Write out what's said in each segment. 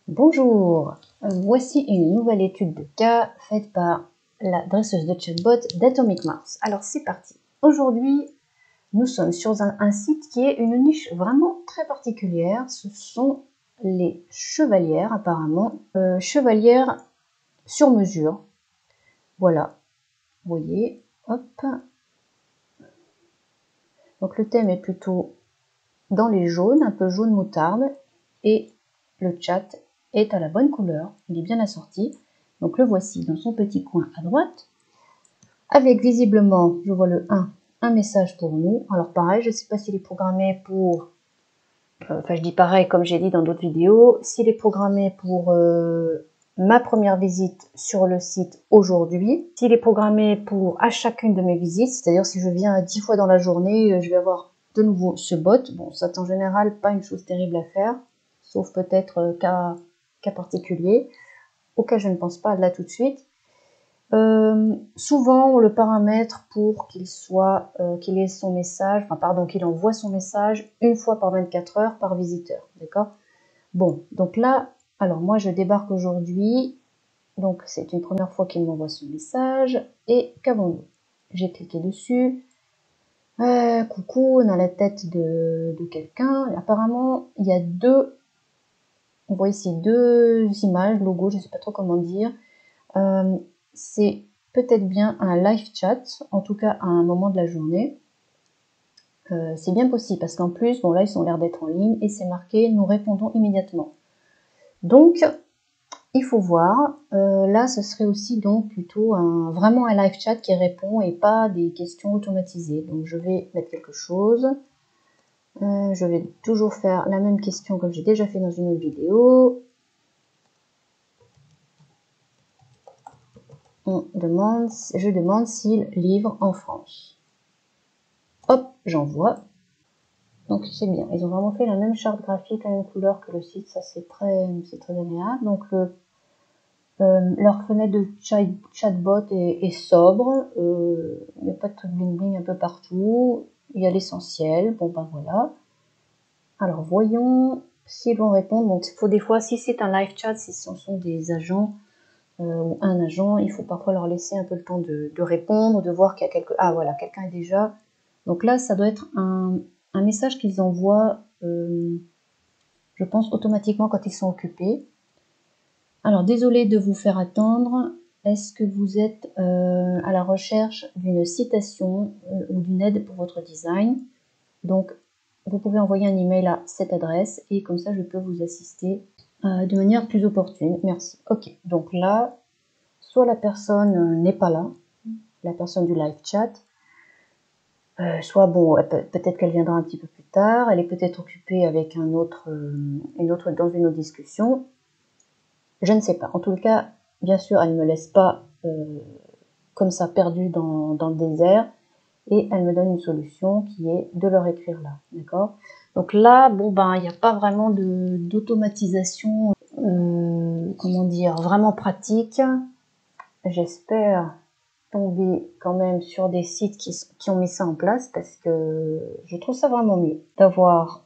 Bonjour, voici une nouvelle étude de cas faite par la dresseuse de chatbot d'Atomic Mouse. Alors c'est parti. Aujourd'hui, nous sommes sur un site qui est une niche vraiment très particulière. Ce sont les chevalières apparemment, chevalières sur mesure. Voilà, vous voyez, hop. Donc le thème est plutôt dans les jaunes, un peu jaune moutarde, et le chat est à la bonne couleur, il est bien assorti. Donc le voici dans son petit coin à droite, avec visiblement, je vois le 1, un message pour nous. Alors pareil, je ne sais pas s'il est programmé pour, enfin je dis pareil comme j'ai dit dans d'autres vidéos, s'il est programmé pour ma première visite sur le site aujourd'hui, s'il est programmé pour à chacune de mes visites, c'est-à-dire si je viens 10 fois dans la journée, je vais avoir de nouveau ce bot. Bon, c'est en général pas une chose terrible à faire, sauf peut-être cas particulier, auquel je ne pense pas là tout de suite. Souvent on le paramètre pour qu'il soit, qu'il ait son message, enfin pardon, qu'il envoie son message une fois par 24 heures par visiteur, d'accord? Bon, donc là, alors moi je débarque aujourd'hui, donc c'est une première fois qu'il m'envoie son message, et qu'avons-nous? J'ai cliqué dessus, coucou, on a la tête de quelqu'un, apparemment il y a deux, on voit ici deux images, logos, je ne sais pas trop comment dire, c'est peut-être bien un live chat, en tout cas à un moment de la journée. C'est bien possible parce qu'en plus, bon là ils ont l'air d'être en ligne et c'est marqué nous répondons immédiatement. Donc il faut voir, là ce serait aussi donc plutôt vraiment un live chat qui répond et pas des questions automatisées. Donc je vais mettre quelque chose. Je vais toujours faire la même question comme j'ai déjà fait dans une autre vidéo. Je demande s'il livre en France. Hop, j'envoie. Donc c'est bien, ils ont vraiment fait la même charte graphique, la même couleur que le site, ça c'est très agréable. Donc leur fenêtre de chatbot est sobre, il n'y a pas de truc bling bling un peu partout, il y a l'essentiel, bon ben voilà. Alors voyons s'ils vont répondre. Donc il faut des fois, si c'est un live chat, si ce sont des agents ou un agent, il faut parfois leur laisser un peu le temps de répondre, de voir qu'il y a quelque... Ah voilà, quelqu'un est déjà... Donc là, ça doit être un message qu'ils envoient, je pense, automatiquement quand ils sont occupés. Alors, désolé de vous faire attendre. Est-ce que vous êtes à la recherche d'une citation ou d'une aide pour votre design? Donc, vous pouvez envoyer un email à cette adresse et comme ça, je peux vous assister de manière plus opportune. Merci. Ok, donc là, soit la personne n'est pas là, la personne du live chat, soit bon, peut-être qu'elle viendra un petit peu plus tard, elle est peut-être occupée avec une autre dans une autre discussion, je ne sais pas. En tout cas, bien sûr, elle ne me laisse pas comme ça perdue dans le désert, et elle me donne une solution qui est de leur écrire là, d'accord? Donc là, bon ben, il n'y a pas vraiment d'automatisation, comment dire, vraiment pratique. J'espère tomber quand même sur des sites qui ont mis ça en place parce que je trouve ça vraiment mieux d'avoir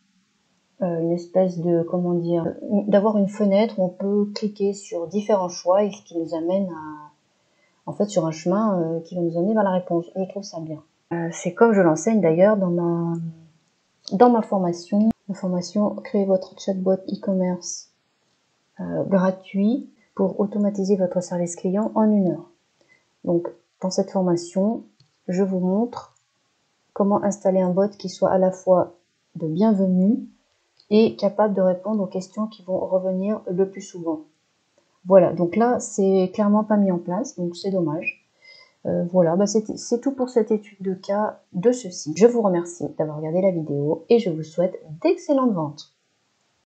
une espèce de, comment dire, d'avoir une fenêtre où on peut cliquer sur différents choix et ce qui nous amène à, en fait, sur un chemin qui va nous amener vers la réponse. Je trouve ça bien. C'est comme je l'enseigne d'ailleurs dans ma formation, créer votre chatbot e-commerce gratuit pour automatiser votre service client en 1 heure. Donc, dans cette formation, je vous montre comment installer un bot qui soit à la fois de bienvenue et capable de répondre aux questions qui vont revenir le plus souvent. Voilà, donc là, c'est clairement pas mis en place, donc c'est dommage. Voilà, bah c'est tout pour cette étude de cas de ceci. Je vous remercie d'avoir regardé la vidéo et je vous souhaite d'excellentes ventes.